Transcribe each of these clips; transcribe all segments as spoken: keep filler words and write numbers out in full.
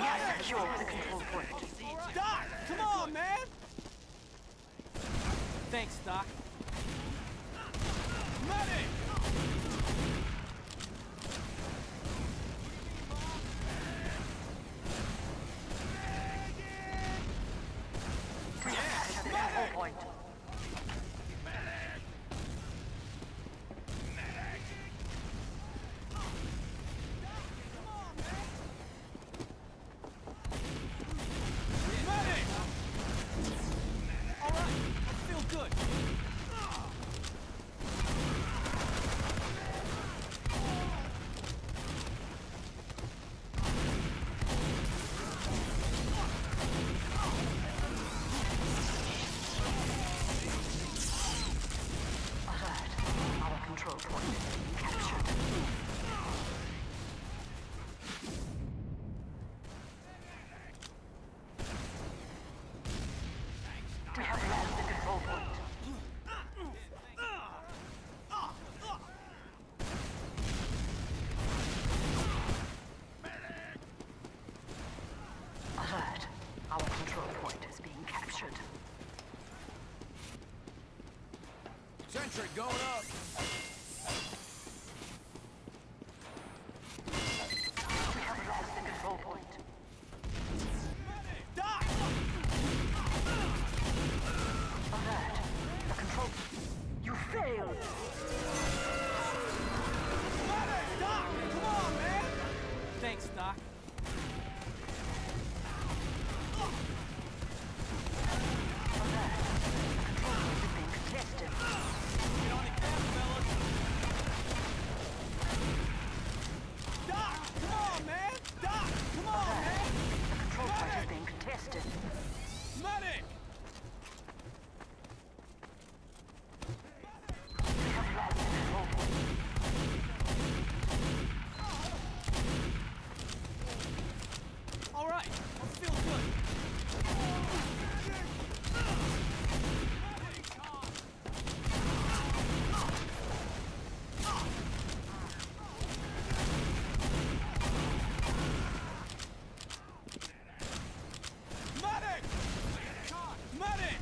have secured the control point. Doc, come on, man! Thanks, Doc. Medic! We have captured the control point. Control point captured. We have lost the control point. Alert. Our control point is being captured. Sentry going up. The control point. Doc! Alert. The control... You failed! Doc! Come on, man! Thanks, Doc. Alert. The control point is being contested. Get on the cab, fellas! Doc! Come on, man! Doc! Come on, man! The control point is being contested. Medic! We have lost the control point. All right, let's feel good. Medic! Medic!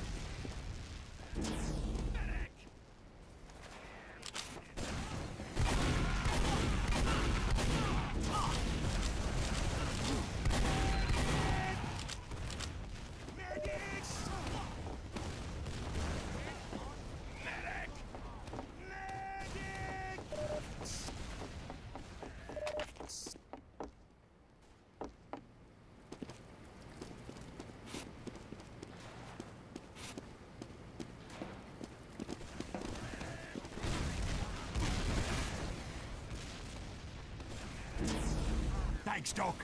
Thanks, Doc.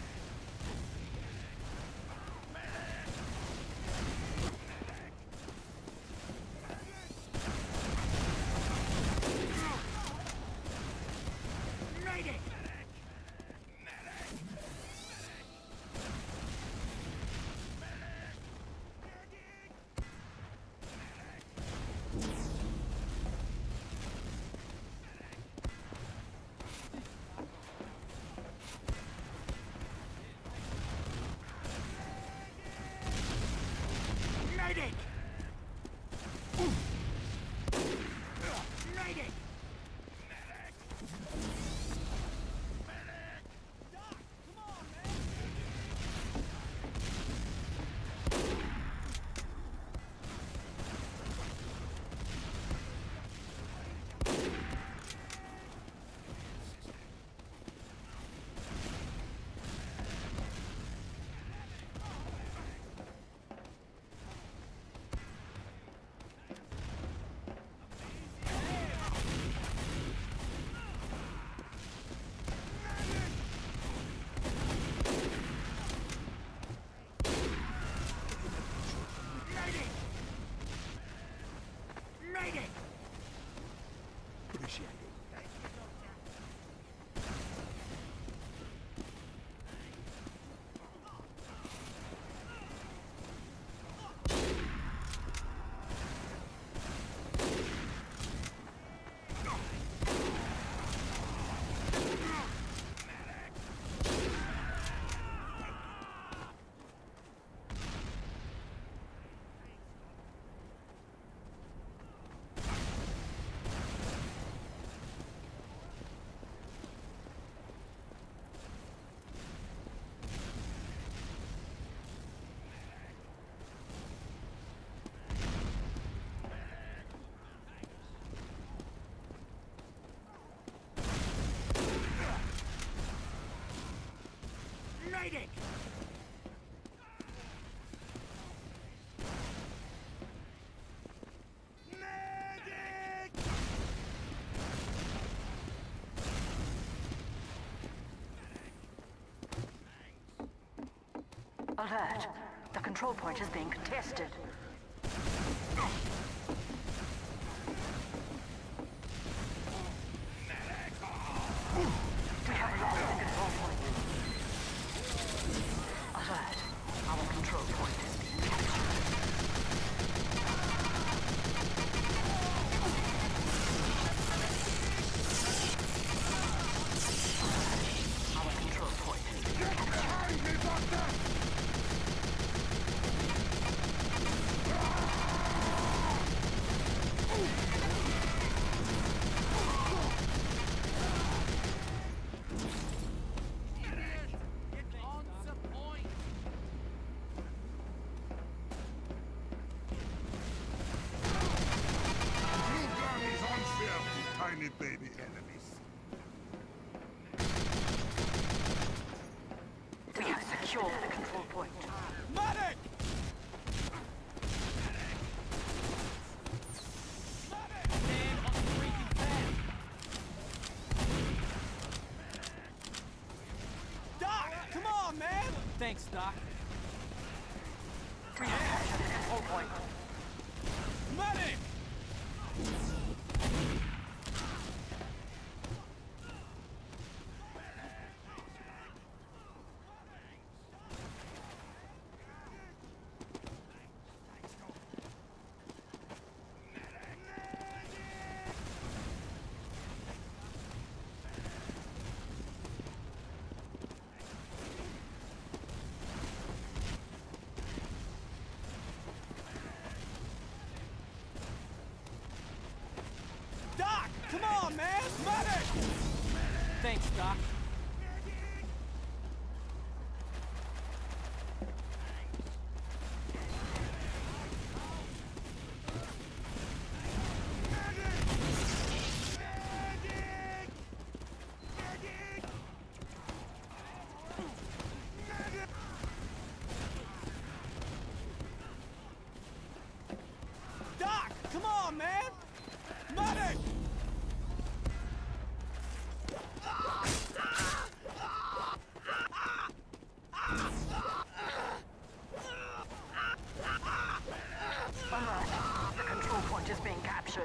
Medic! Medic! Doc, come on, man! Alert. The control point is being contested. We have lost the control point. Alert. Our control point is being captured. Our control point is being captured. Behind me, Doctor! Tiny baby enemies. We have secured the control point. Medic! Stand on the freaking pad. Doc, come on, man! Thanks, Doc. We have captured the control point. Medic! Doc, come on, man! Medic! Thanks, Doc. Doc, come on, man! Medic! Alert. The control point is being captured.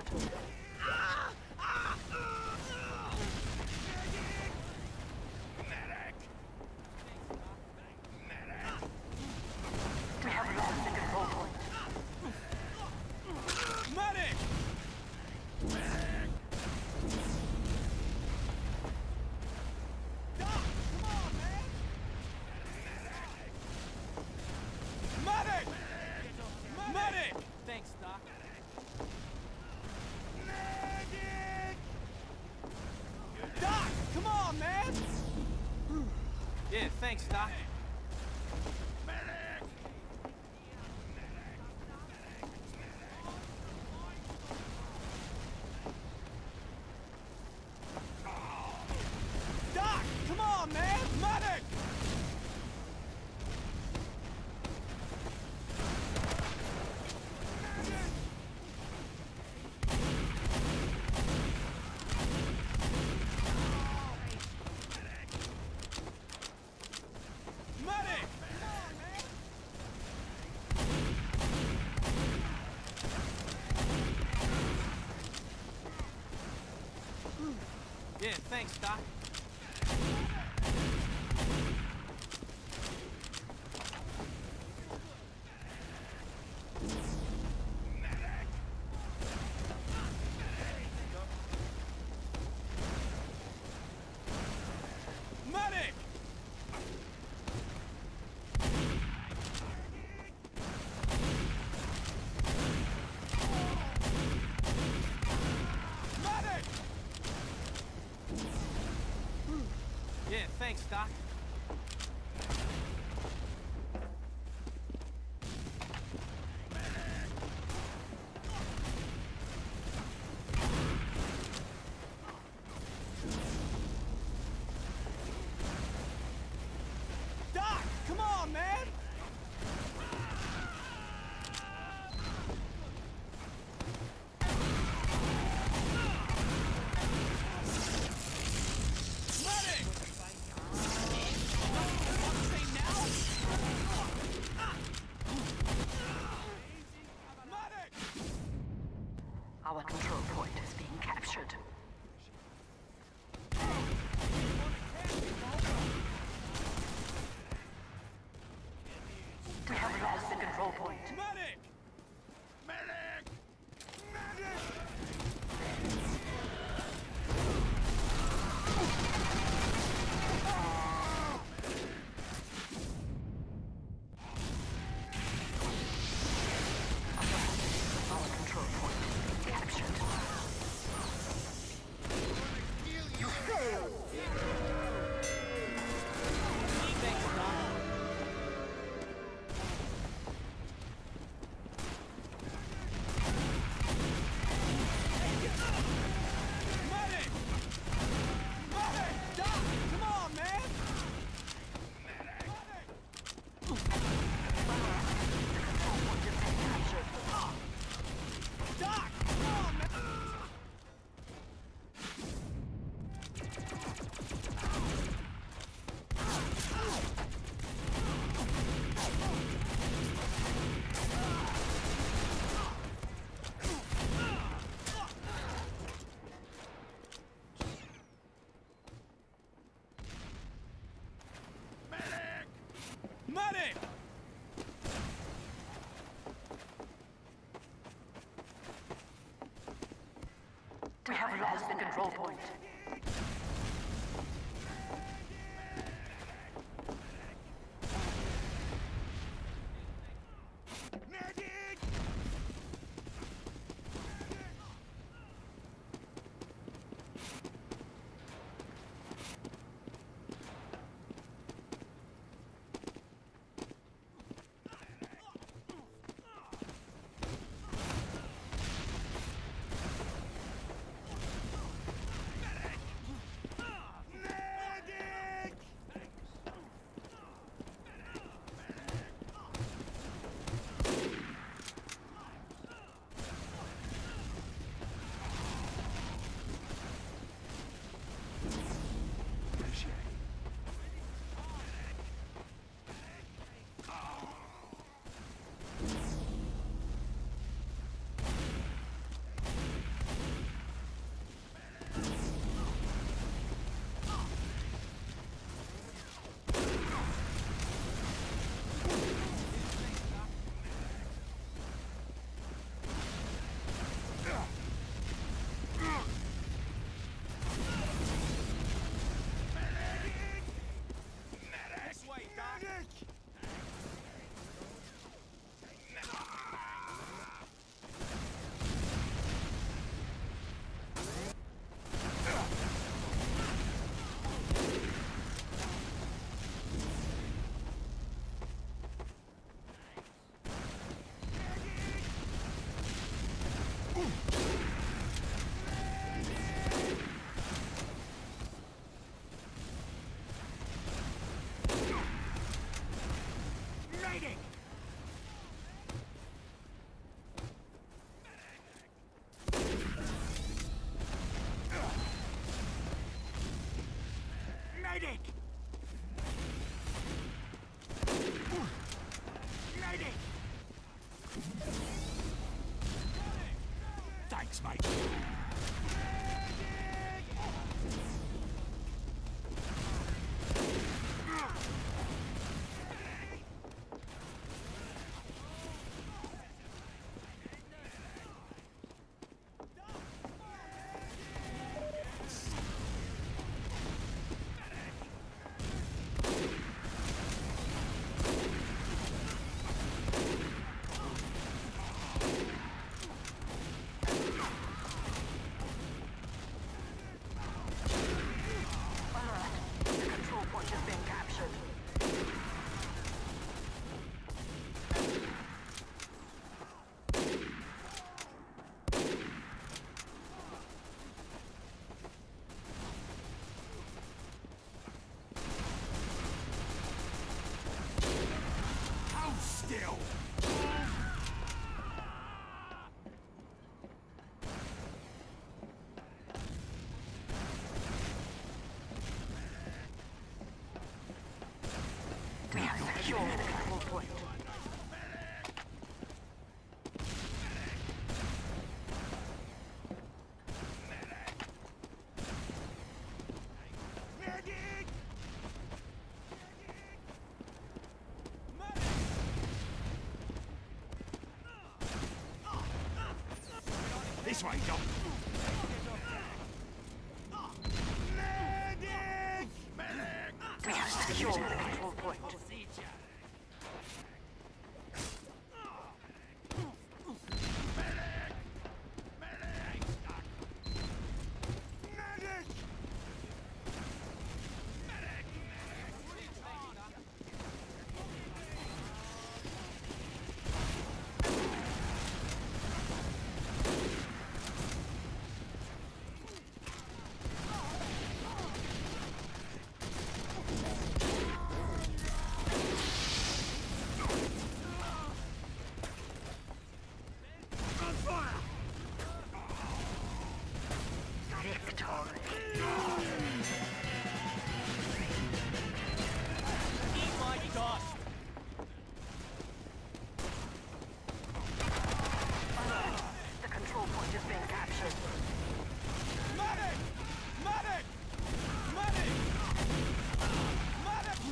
We have lost the control point. Medic! Doc, come on, man! Medic! Medic! Thanks, Doc. Doc, come on, man! Yeah, thanks, Doc. Doc, come on, man! Medic! Medic! Come on, man! Yeah, thanks, Doc. Medic! Medic! Yeah, thanks, Doc. Doc, come on, man! Medic! Our control point is being captured. We have lost the control point. Medic! Medic! Medic! Our control point is being captured. You failed! Thanks, Doc. Medic! Medic! Doc! Come on, man! Medic! Doc! Come on, man! Medic! We have lost the control point. Medic! Medic! This way, Doc! Medic! Medic! Medic! Medic! Thanks, mate. This way, Doc. Medic! Medic! We have secured the control point. Medic! On fire! Victory. Eat my dust! The control point is being captured. Medic! Medic! Medic! Medic!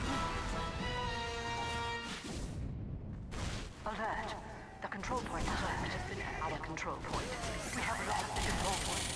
Alert. The control point is left. Our control point. We have lost the control point.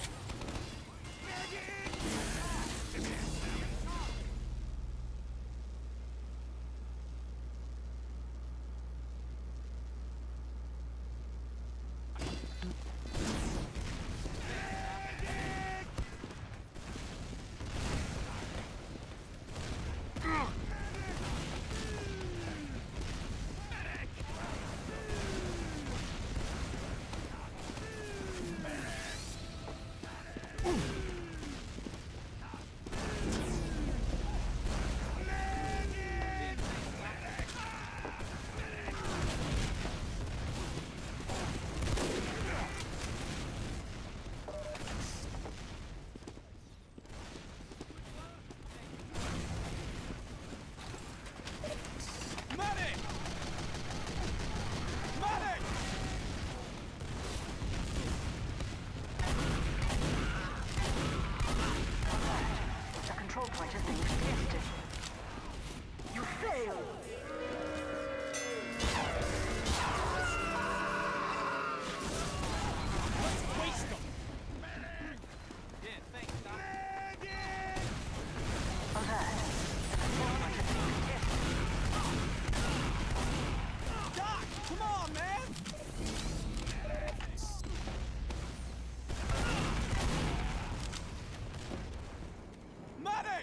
Medic! Medic! The control point is being tested. You failed. Let's waste them! Yeah, thanks, Doc. Alert. The control point is being tested. Doc, come on, man! Medic!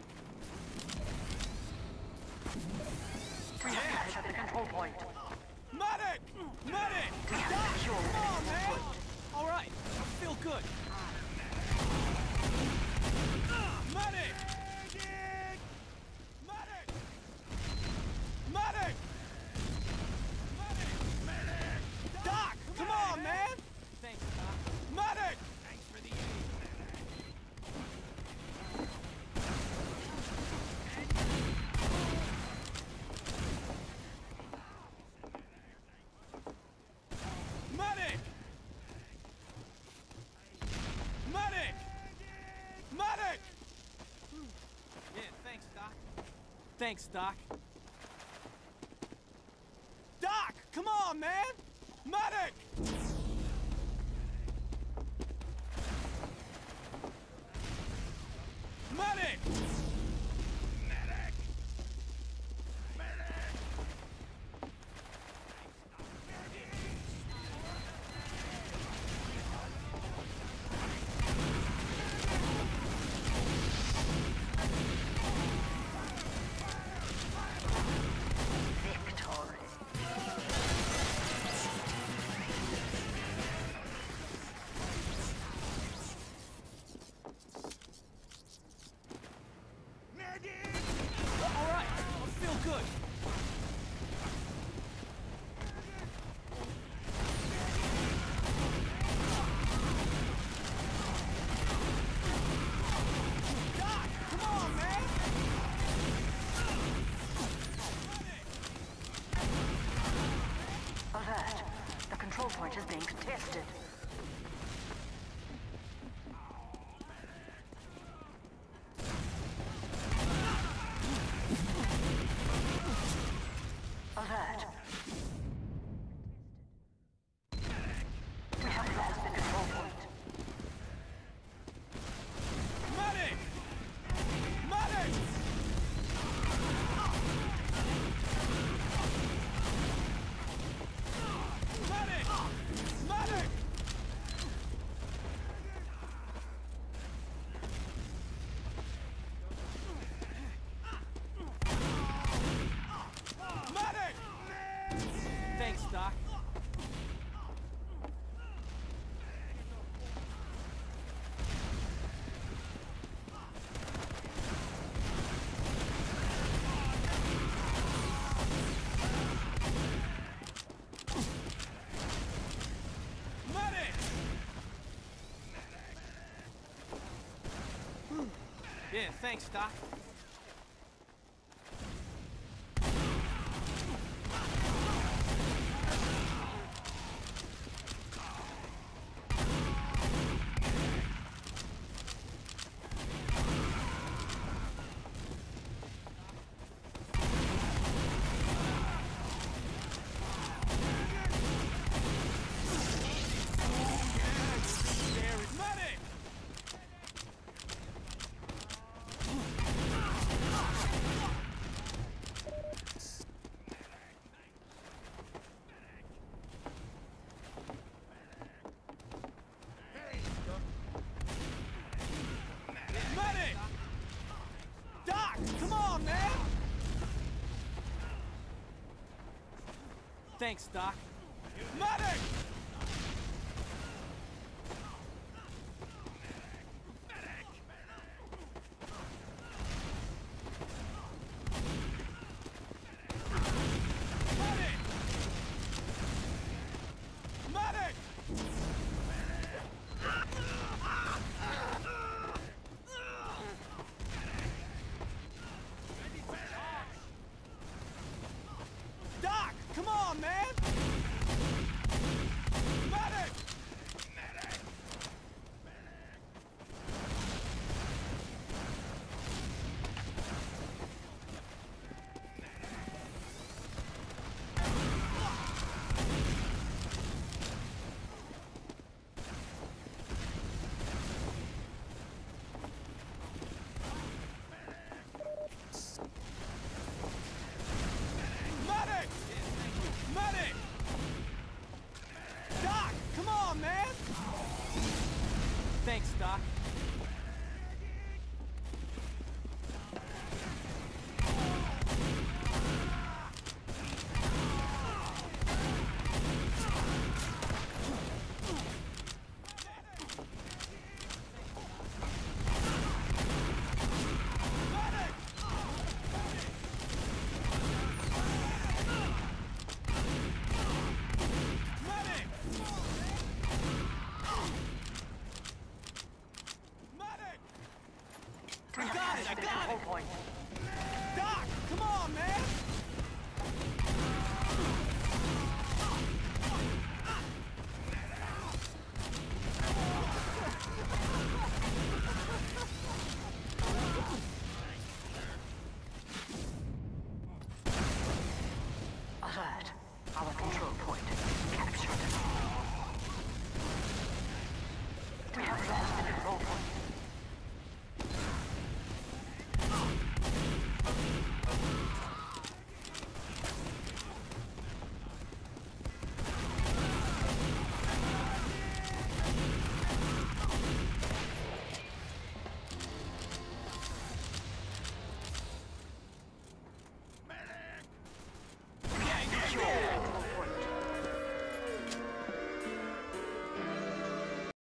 We have captured the control point. Medic! Medic! We have Doc, secured come the on, control man! point. All right, I feel good. Medic! Medic! Medic! Medic! Doc, come on, man! Thanks, Doc. Medic! Thanks for the aid. Medic! Medic! Medic! Yeah, thanks, Doc. Thanks, Doc. Doc, come on, man! Medic! Medic! Medic! Medic! Victory. Medic! All right, I feel good. Doc, come on, man! Alert. The control point is being tested. Alert. We have lost the control point. Medic! Medic! Thanks, Doc. Medic! Yeah, thanks, Doc. Medic! Medic! Doc, come on, man! Thanks, Doc. Medic! Medic! Medic! Doc, come on, man! Medic! Medic! Medic! Doc, come on, man! Thanks, Doc. Medic! Medic! Medic! We have got it, I captured the got control it. point. Doc, come on, man! Alert.